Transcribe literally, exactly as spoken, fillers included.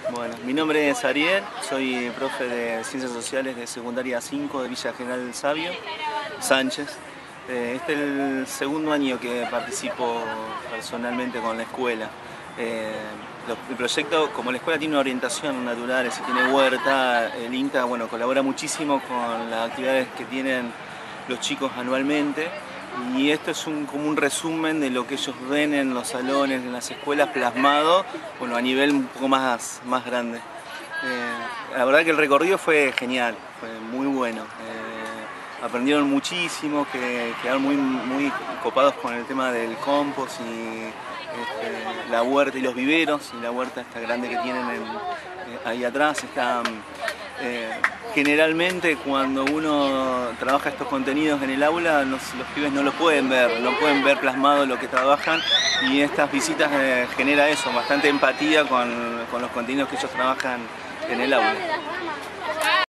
Bueno, mi nombre es Ariel, soy profe de Ciencias Sociales de Secundaria cinco de Villa General Sabio, Sánchez. Eh, este es el segundo año que participo personalmente con la escuela. Eh, lo, el proyecto, como la escuela tiene una orientación natural, y tiene huerta, el INCA bueno, colabora muchísimo con las actividades que tienen los chicos anualmente. Y esto es un, como un resumen de lo que ellos ven en los salones, en las escuelas, plasmado bueno, a nivel un poco más, más grande. Eh, la verdad que el recorrido fue genial, fue muy bueno. Eh, aprendieron muchísimo, que quedaron muy, muy copados con el tema del compost y este, la huerta y los viveros, y la huerta esta grande que tienen en, eh, ahí atrás. Está, eh, generalmente cuando uno trabaja estos contenidos en el aula, los, los pibes no lo pueden ver, no pueden ver plasmado lo que trabajan, y estas visitas eh, genera eso, bastante empatía con, con los contenidos que ellos trabajan en el aula.